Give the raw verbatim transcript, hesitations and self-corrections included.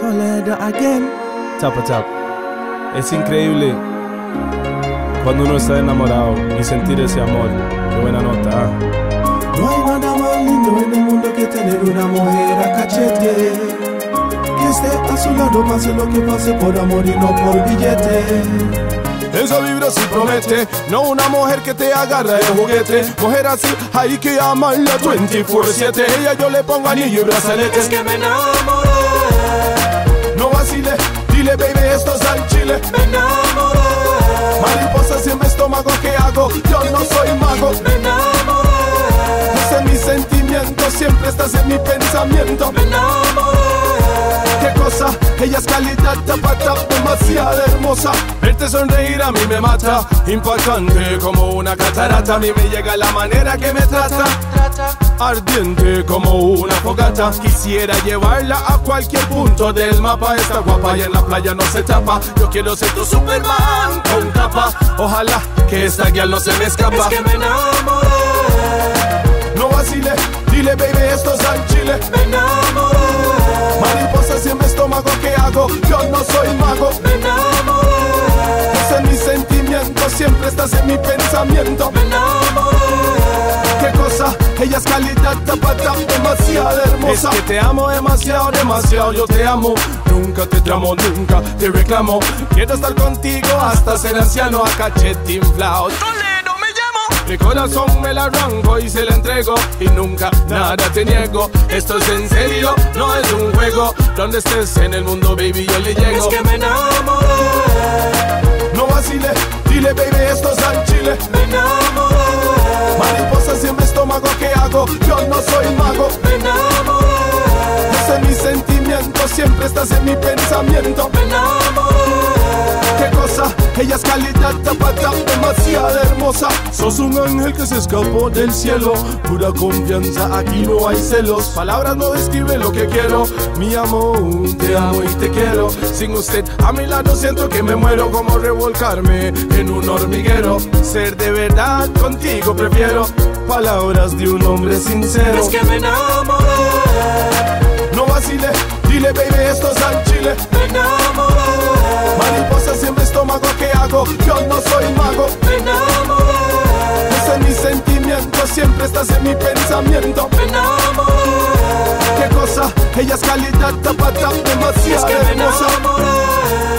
Toledo again. Tapa tap. Es increíble cuando uno está enamorado y sentir ese amor. Qué buena nota. ¿Ah? No hay nada más lindo en el mundo que tener una mujer a cachete, que esté a su lado pase lo que pase por amor y no por billete. Esa vibra sí promete, no una mujer que te agarra de juguete. Mujer así hay que amarla veinticuatro siete. Ella yo le pongo anillo y brazalete. Es que me enamoré. No vacile, dile baby esto es al chile. Me enamoré. Mariposas en mi estómago, ¿qué hago? Yo no soy mago. Me enamoré. Ese es mi sentimiento, siempre estás en mi pensamiento. Me enamoré. Qué cosa, ella es calidad, tapata, demasiado hermosa. Verte sonreír a mí me mata, impactante como una catarata. A mí me llega la manera que me trata, ardiente como una fogata. Quisiera llevarla a cualquier punto del mapa. Está guapa y en la playa no se tapa. Yo quiero ser tu Superman con capa. Ojalá que esta guial no se me escapa. Es que me enamoré. No vacile, dile baby esto es al chile. Me enamoré. Mariposas en mi estómago, ¿qué hago? Yo no soy mago. Me enamoré. Ese es mi sentimiento, siempre estás en mi pensamiento. Me enamoré. Qué cosa, ella es calidad, tapata, demasiado hermosa. Es que te amo demasiado, demasiado, yo te amo. Nunca te tramo, nunca te reclamo. Quiero estar contigo hasta ser anciano, a cachete inflado. Toledo me llamo. Mi corazón me la arranco y se la entrego, y nunca nada te niego. Esto es en serio, no es un juego. Donde estés en el mundo, baby, yo le llego. Es que me enamoré. No vacile, dile baby esto es al chile. Me enamoré. Mariposas en mi estómago, ¿qué hago? Yo no soy mago. Me enamoré. Ese es mi sentimiento, siempre estás en mi pensamiento. Me enamoré. Qué cosa, ella es calidad, tapata, demasiado hermosa. Sos un ángel que se escapó del cielo, pura confianza, aquí no hay celos. Palabras no describen lo que quiero. Mi amor, te amo y te quiero. Sin usted a mi lado siento que me muero, como revolcarme en un hormiguero. Ser de verdad contigo prefiero, palabras de un hombre sincero. Es que me enamoré. No vacile, dile baby esto es al chile. Me enamoré. Mariposas en mi estómago, ¿qué hago? Yo no soy mago. Me enamoré. Ese es mi sentimiento, siempre estás en mi pensamiento. Me enamoré. Qué cosa, ella es calidad, tapata, demasiado Es que me hermosa. enamoré.